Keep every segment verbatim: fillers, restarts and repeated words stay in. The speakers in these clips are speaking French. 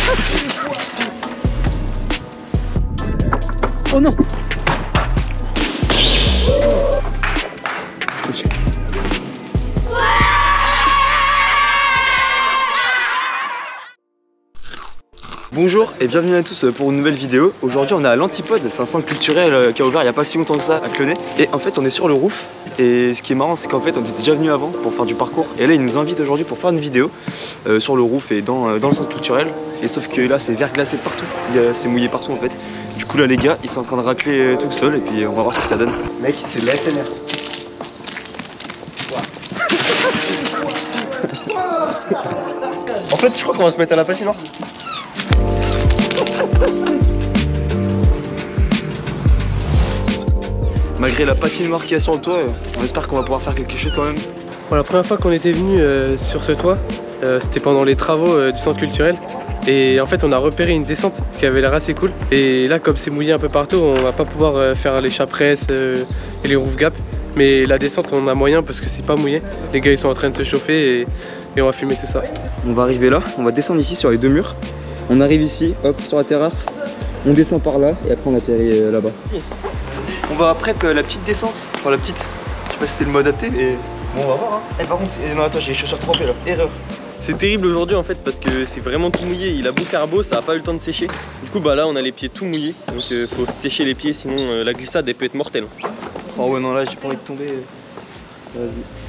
Oh non. Bonjour et bienvenue à tous pour une nouvelle vidéo. Aujourd'hui on est à l'Antipode, c'est un centre culturel qui a ouvert il n'y a pas si longtemps que ça à Clenay. Et en fait on est sur le roof. Et ce qui est marrant c'est qu'en fait on était déjà venu avant pour faire du parcours. Et là ils nous invitent aujourd'hui pour faire une vidéo euh, sur le roof et dans, euh, dans le centre culturel. Et sauf que là c'est verglacé partout, c'est mouillé partout en fait. Du coup là les gars ils sont en train de racler tout seul et puis on va voir ce que ça donne. Mec c'est de l'A S M R. En fait je crois qu'on va se mettre à la patinoire. Malgré la patinoire qu'il y a sur le toit, on espère qu'on va pouvoir faire quelque chose quand même. Bon, la première fois qu'on était venu euh, sur ce toit, euh, c'était pendant les travaux euh, du centre culturel. Et en fait on a repéré une descente qui avait l'air assez cool. Et là comme c'est mouillé un peu partout, on va pas pouvoir euh, faire les chapresses euh, et les roof gaps. Mais la descente on a moyen parce que c'est pas mouillé. Les gars ils sont en train de se chauffer et, et on va filmer tout ça. On va arriver là, on va descendre ici sur les deux murs. On arrive ici, hop, sur la terrasse. On descend par là et après on atterrit euh, là-bas. On va prep euh, la petite descente, enfin la petite, je sais pas si c'est le mode adapté mais bon on va voir hein. Eh par contre, non attends j'ai les chaussures trempées là, erreur. C'est terrible aujourd'hui en fait parce que c'est vraiment tout mouillé, il a beau faire beau, ça a pas eu le temps de sécher. Du coup bah là on a les pieds tout mouillés, donc euh, faut sécher les pieds sinon euh, la glissade elle peut être mortelle. Oh ouais non là j'ai pas envie de tomber, vas-y.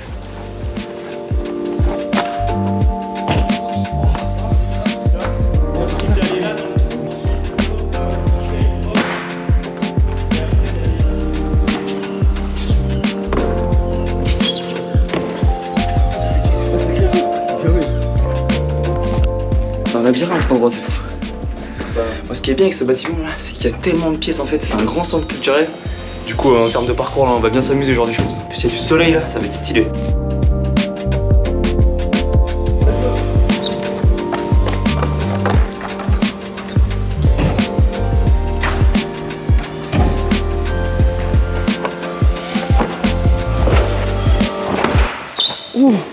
C'est un labyrinthe cet endroit, c'est fou. Moi, ce qui est bien avec ce bâtiment là, c'est qu'il y a tellement de pièces en fait, c'est un grand centre culturel. Du coup en termes de parcours là, on va bien s'amuser aujourd'hui je pense. En plus il y a du soleil là, ça va être stylé. Ouh.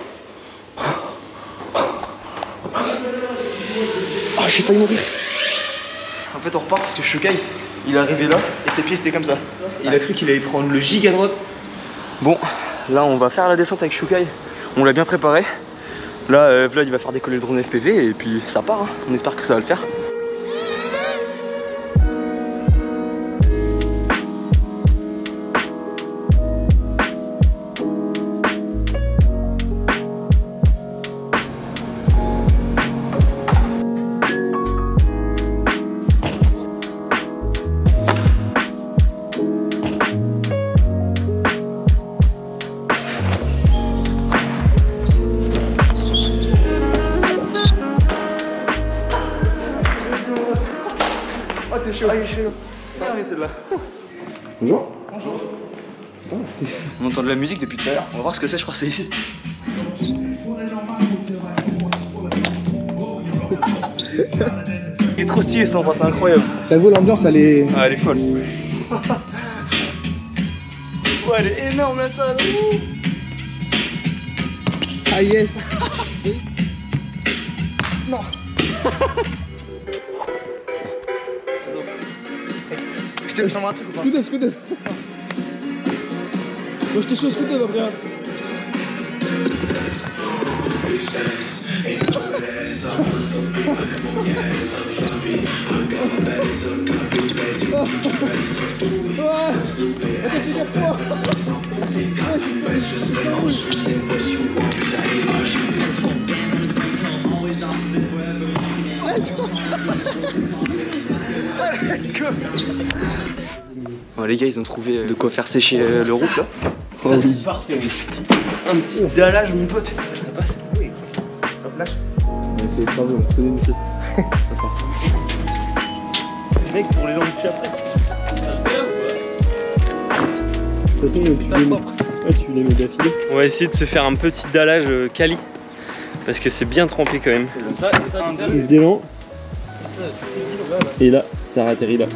Ah, j'ai failli mourir. En fait on repart parce que Shukai il est arrivé là et ses pieds c'était comme ça. Il a cru qu'il allait prendre le giga drop. Bon là on va faire la descente avec Shukai. On l'a bien préparé. Là euh, Vlad il va faire décoller le drone F P V et puis ça part hein. On espère que ça va le faire. Oh t'es chaud. Ah il est chaud. Ça va celle-là. Bonjour. Bonjour. On entend de la musique depuis tout à l'heure. On va voir ce que c'est, je crois que c'est ici. Il est trop stylé cet endroit, c'est incroyable. J'avoue l'ambiance elle est... Ah elle est folle. Ouais elle est énorme la salle. Ah yes. Non. Je te fais un truc ou pas? Scoot scoot. Moi je te suis scoot après. Let's go. Bon, les gars ils ont trouvé de quoi faire sécher le roof là. Oh, oui. C'est parfait, oui. Un petit dallage mon pote. Ça passe. Oui. Hop là. On va essayer de faire on tenez une pied. Mec pour les gens depuis après. Ça se fait là ou De toute façon tu les mets, ouais, tu les mets d'affilée. On va essayer de se faire un petit dallage euh, quali. Parce que c'est bien trempé quand même. Ça, ça, Prise d'élan. Et là, ça atterrit là.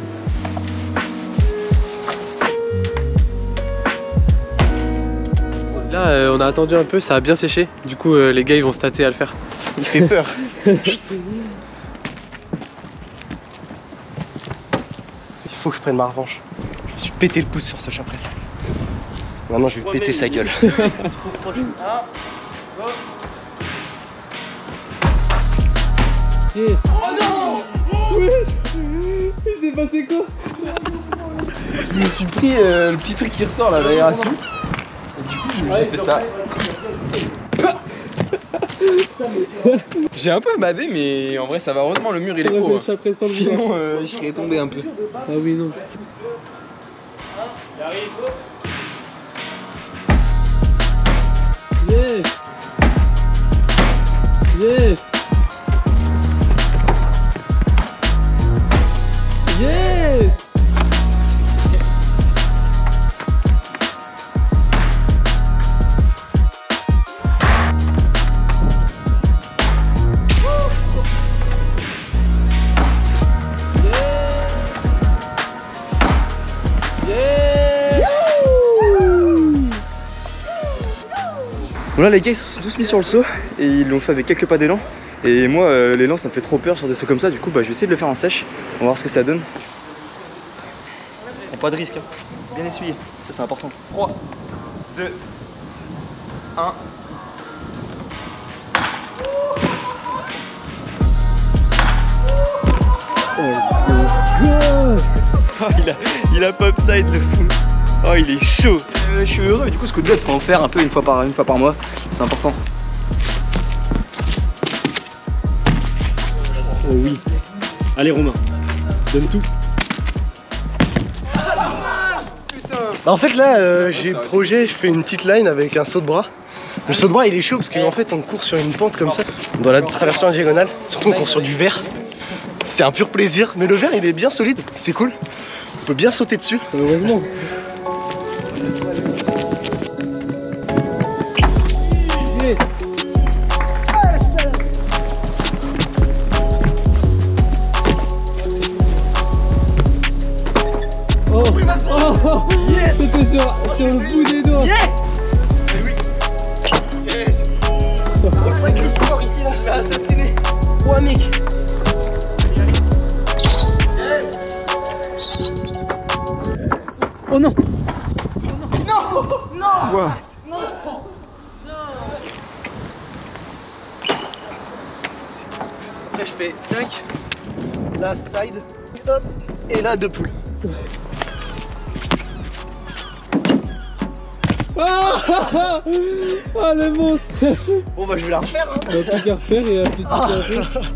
Là, euh, on a attendu un peu, ça a bien séché. Du coup, euh, les gars, ils vont se tâter à le faire. Il fait peur. faut que je prenne ma revanche. Je me suis pété le pouce sur ce chat presse. Maintenant je vais péter sa gueule. Yes. Oh non! Wesh! Il s'est passé quoi? Je me suis pris euh, le petit truc qui ressort là, l'aération. Et du coup, j'ai fait ça. J'ai un peu amadé, mais en vrai, ça va. Heureusement, le mur il est haut. Hein. Sinon, euh, je serais tombé un peu. Ah oui, non. Yes! Yes! Yes! Bon là les gars ils se sont tous mis sur le saut et ils l'ont fait avec quelques pas d'élan. Et moi euh, l'élan ça me fait trop peur sur des sauts comme ça, du coup bah, je vais essayer de le faire en sèche. On va voir ce que ça donne. Bon, pas de risque, hein. Bien essuyé, ça c'est important. trois, deux, un. Oh, il, a, il a pop side le fou. Oh il est chaud. euh, Je suis heureux du coup ce coup de jet faut en faire un peu une fois par, une fois par mois. C'est important. Oh oui. Allez Romain, donne tout. Bah en fait là euh, j'ai projet, je fais une petite line avec un saut de bras. Le saut de bras il est chaud parce qu'en fait on court sur une pente comme ça. On doit la traverser en diagonale, surtout on court sur du verre. C'est un pur plaisir, mais le verre il est bien solide, c'est cool. On peut bien sauter dessus. Heureusement. Yes. Oh, oh, oh. Yes. C'était sur, sur le bout des doigts. Yes. Yes. C'est vrai que le corps ici là, je vais assassiner. Ouais mec. Oh non. Non. Non. Wow. Non. Après je fais tac, la side, hop, et là deux poules. Ah, ah, ah, ah le monstre. Bon bah je vais la refaire hein. Il n'y a plus qu'à refaire, il n'y a plus de Ah. trucs à faire.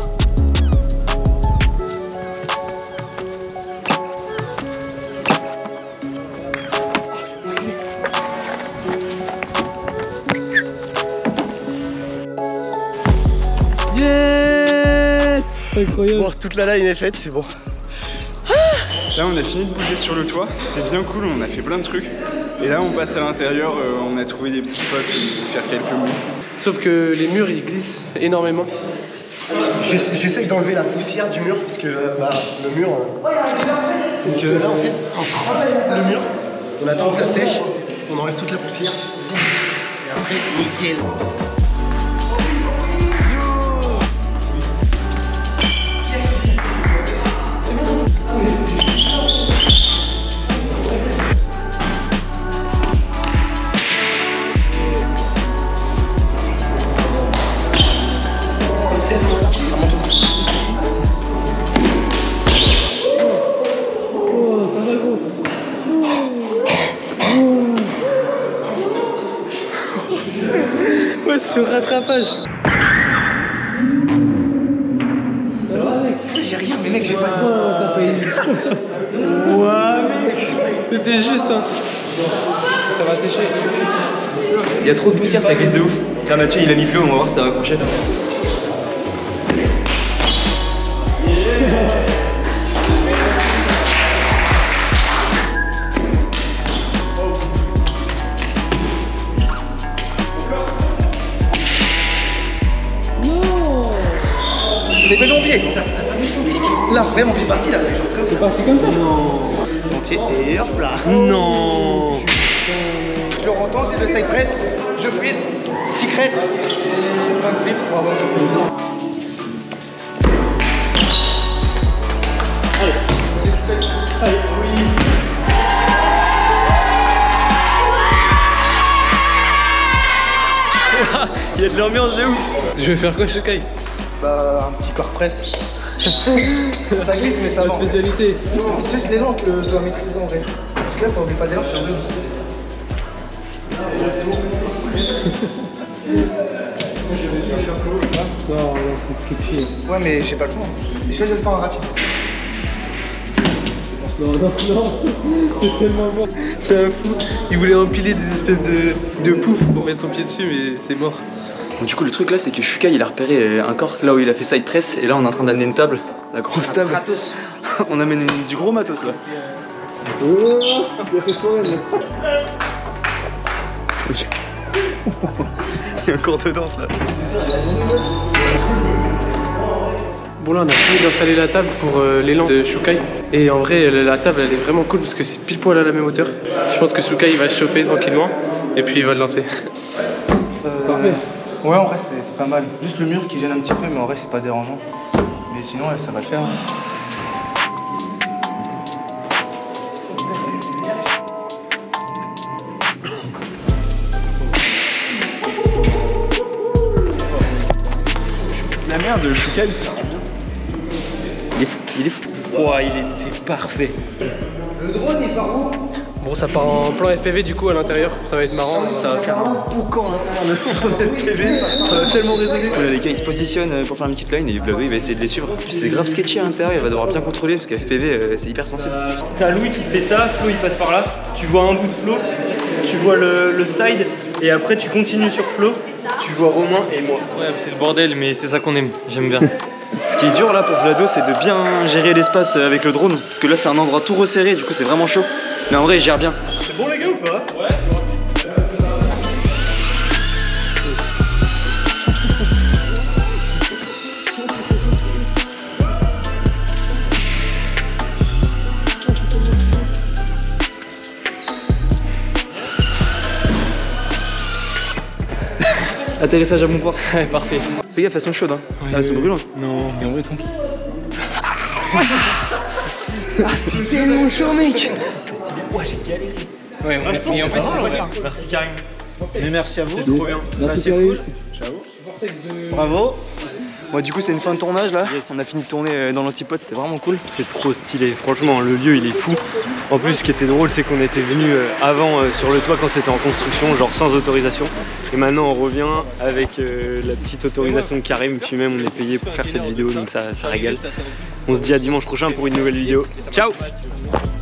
Yes. Incroyable. Bon, toute la line est faite, c'est bon. Là on a fini de bouger sur le toit, c'était bien cool, on a fait plein de trucs. Et là on passe à l'intérieur, euh, on a trouvé des petits spots pour faire quelques moves. Sauf que les murs ils glissent énormément. J'essaye d'enlever la poussière du mur parce que euh, bah, le mur. Euh... Donc euh, là en fait, on trempe le mur, on attend que ça sèche, on enlève toute la poussière. Et après, nickel. Ouais, ce rattrapage. Ça va mec? J'ai rien, mais mec, j'ai pas de. Oh, t'as failli. Ouais mec. C'était juste hein. Ça va sécher. Il y a trop de poussière, ça glisse de ouf. Tiens Mathieu il a mis de l'eau, on va voir si ça va accrocher. C'est fait ton pied, t'as pas vu son pied? Là, vraiment, c'est parti là, genre comme ça. C'est parti comme ça? Non. Ok, et hop là. Non. Je le rentends, et le side press, je fais secret. Pas de flip, pardon. L'ambiance de ouf. Je vais faire quoi, Shukai? Bah, un petit corps presse. Ça glisse, mais ça va. Spécialité. Non, c'est juste l'élan que je dois maîtriser en vrai. Parce que là, quand on met pas d'élan, c'est un deux. Non, non, c'est sketchy. Ouais, mais j'ai pas le choix. Déjà, je vais le faire en rapide. Non, non, non, c'est tellement bon. C'est un fou. Il voulait empiler des espèces de, de poufs pour mettre son pied dessus, mais c'est mort. Du coup, le truc là, c'est que Shukai il a repéré un corps là où il a fait side press, et là on est en train d'amener une table, la grosse table. Matos. On amène une- du gros matos là. Oh, ça fait foraine. Il y a un cours de danse là. Bon là on a fini d'installer la table pour euh, l'élan de Shukai. Et en vrai la table elle est vraiment cool parce que c'est pile poil à la même hauteur. Je pense que Shukai il va se chauffer tranquillement et puis il va le lancer. Euh, Parfait. Ouais, en vrai, c'est c'est pas mal. Juste le mur qui gêne un petit peu, mais en vrai, c'est pas dérangeant. Mais sinon, ouais, ça va le faire. La merde de Shukai, il fait Il est fou, il est fou. Ouah, il était parfait. Le drone, il part où? Bon ça part en plan F P V du coup à l'intérieur. Ça va être marrant, ça va faire un boucan à l'intérieur de F P V. Ça va tellement résolu. Là, les gars ils se positionnent pour faire une petite line et Vlado il va essayer de les suivre. C'est grave sketchy à l'intérieur, il va devoir bien contrôler parce qu'F P V euh, c'est hyper sensible. T'as Louis qui fait ça, Flo il passe par là, tu vois un bout de Flo, tu vois le, le side, et après tu continues sur Flo, tu vois Romain et moi. Ouais c'est le bordel mais c'est ça qu'on aime, j'aime bien. Ce qui est dur là pour Vlado c'est de bien gérer l'espace avec le drone parce que là c'est un endroit tout resserré, du coup c'est vraiment chaud. Mais en vrai il gère bien. C'est bon les gars ou pas? Ouais. Atterrissage à bon port. Ouais parfait. Fais gaffe, elles sont chaudes hein. Ouais, elles sont ouais. brûlantes. Non mais en vrai tranquille. C'est tellement chaud, mec. Ouais j'ai galéré. Ouais Ah, je pense mais en que fait c'est c'est vrai, vrai. ça. Merci Karim. Mais merci à vous. C'est trop bien. Merci Karim. Bravo. Bon du coup c'est une fin de tournage là. On a fini de tourner euh, dans l'antipode, c'était vraiment cool. C'était trop stylé, franchement le lieu il est fou. En plus ce qui était drôle c'est qu'on était venu avant euh, sur le toit quand c'était en construction, genre sans autorisation. Et maintenant on revient avec euh, la petite autorisation de Karim, puis même on est payé pour faire cette vidéo donc ça, ça régale. On se dit à dimanche prochain pour une nouvelle vidéo. Ciao!